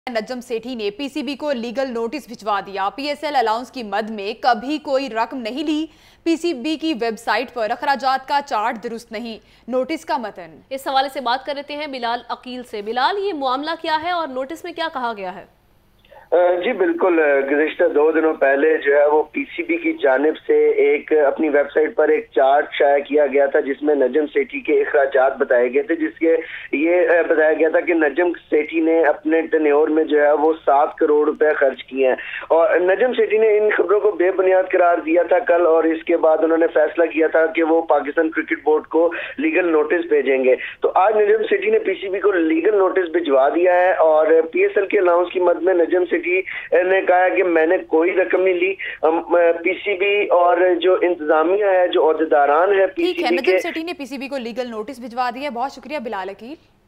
नजम सेठी ने पीसीबी को legal notice भिजवा दिया। पीएसएल अलाउंस की मद में कभी कोई रकम नहीं ली। पीसीबी की वेबसाइट पर अखराजात का चार्ट दुरुस्त नहीं। नोटिस का मतन। इस हवाले से बात कर लेते हैं बिलाल अकील से। बिलाल, ये मामला क्या है और नोटिस में क्या कहा गया है? जी बिल्कुल, गुज़िश्ता 2 दिनों पहले जो है वो पीसीबी की जानिब से एक अपनी वेबसाइट पर एक चार्ट शाया किया गया था जिसमें नजम सेठी के अखराजात बताए गए थे, जिसके ये बताया गया था कि नजम सेठी ने अपने टेन्योर में जो है वो 7 करोड़ रुपए खर्च किए हैं। और नजम सेठी ने इन खबरों को बेबुनियाद करार दिया था कल, और इसके बाद उन्होंने फैसला किया था कि वो पाकिस्तान क्रिकेट बोर्ड को लीगल नोटिस भेजेंगे। तो आज नजम सेठी ने पीसीबी को लीगल नोटिस भिजवा दिया है और पीएसएल के अलाउंस की मद में नजम सेठी ने कहा कि मैंने कोई रकम नहीं ली। पीसीबी और जो इंतजामिया है, जो अहदेदारान है ठीक है, पीसीबी नजम सेठी ने पीसीबी को लीगल नोटिस भिजवा दिया। बहुत शुक्रिया बिलाल अकील।